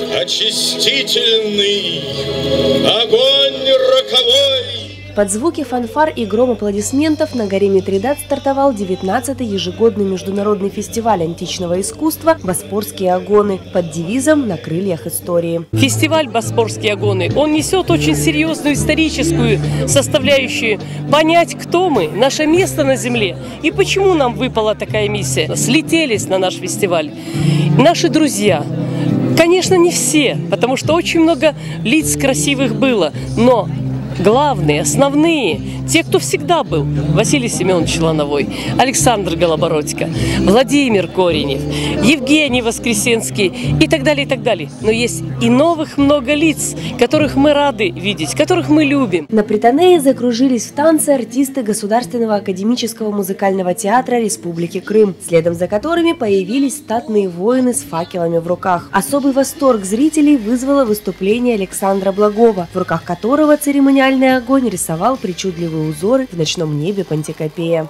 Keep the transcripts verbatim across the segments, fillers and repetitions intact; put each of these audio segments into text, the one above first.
очистительный, огонь роковой. Под звуки фанфар и гром аплодисментов на горе Митридат стартовал девятнадцатый ежегодный международный фестиваль античного искусства «Боспорские агоны» под девизом «На крыльях истории». Фестиваль «Боспорские агоны», он несет очень серьезную историческую составляющую. Понять, кто мы, наше место на земле и почему нам выпала такая миссия. Слетелись на наш фестиваль наши друзья. Конечно, не все, потому что очень много лиц красивых было, но главные, основные, те, кто всегда был: Василий Семенович Лановой, Александр Голобородько, Владимир Коренев, Евгений Воскресенский и так далее, и так далее. Но есть и новых много лиц, которых мы рады видеть, которых мы любим. На Пританее закружились в танце артисты Государственного академического музыкального театра Республики Крым, следом за которыми появились статные воины с факелами в руках. Особый восторг зрителей вызвало выступление Александра Благова, в руках которого церемониальный огонь рисовал причудливые узоры в ночном небе Пантикопея.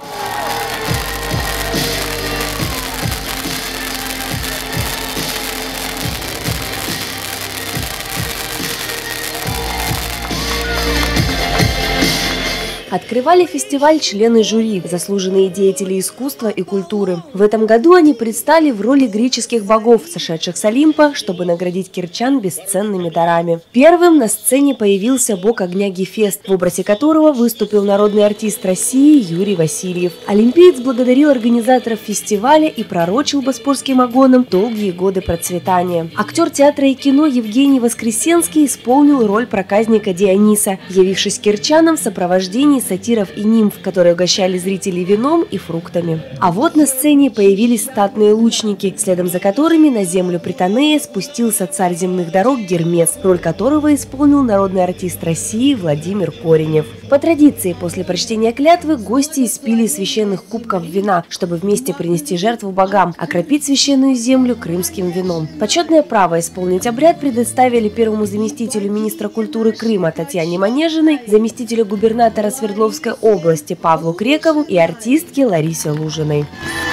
Открывали фестиваль члены жюри, заслуженные деятели искусства и культуры. В этом году они предстали в роли греческих богов, сошедших с Олимпа, чтобы наградить кирчан бесценными дарами. Первым на сцене появился бог огня Гефест, в образе которого выступил народный артист России Юрий Васильев. Олимпиец благодарил организаторов фестиваля и пророчил Боспорским агонам долгие годы процветания. Актер театра и кино Евгений Воскресенский исполнил роль проказника Диониса, явившись кирчанам в сопровождении сатиров и нимф, которые угощали зрителей вином и фруктами. А вот на сцене появились статные лучники, следом за которыми на землю Пританея спустился царь земных дорог Гермес, роль которого исполнил народный артист России Владимир Коренев. По традиции, после прочтения клятвы гости испили священных кубков вина, чтобы вместе принести жертву богам, окропить священную землю крымским вином. Почетное право исполнить обряд предоставили первому заместителю министра культуры Крыма Татьяне Манежиной, заместителю губернатора Свердловской области Павлу Крекову и артистке Ларисе Лужиной.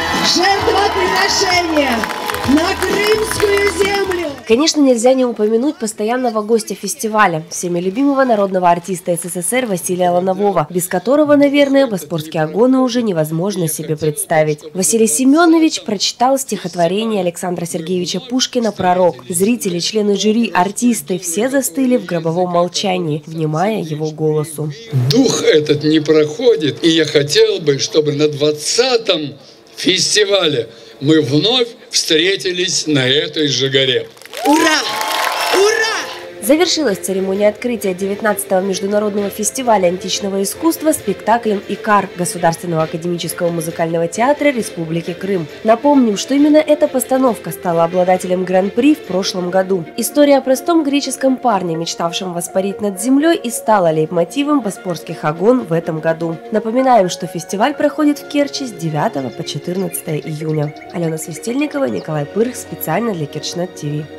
Жертвоприношение на крымскую землю! Конечно, нельзя не упомянуть постоянного гостя фестиваля, всеми любимого народного артиста СССР Василия Ланового, без которого, наверное, Боспорские агоны уже невозможно себе представить. Василий Семенович прочитал стихотворение Александра Сергеевича Пушкина «Пророк». Зрители, члены жюри, артисты – все застыли в гробовом молчании, внимая его голосу. Дух этот не проходит, и я хотел бы, чтобы на двадцатом фестивале мы вновь встретились на этой же горе. Ура! Ура! Завершилась церемония открытия девятнадцатого международного фестиваля античного искусства спектаклем «Икар» Государственного академического музыкального театра Республики Крым. Напомним, что именно эта постановка стала обладателем гран-при в прошлом году. История о простом греческом парне, мечтавшем воспарить над землей, и стала лейтмотивом Боспорских агон в этом году. Напоминаем, что фестиваль проходит в Керчи с девятого по четырнадцатое июня. Алена Свистельникова, Николай Пырх, специально для Керчнет ТВ.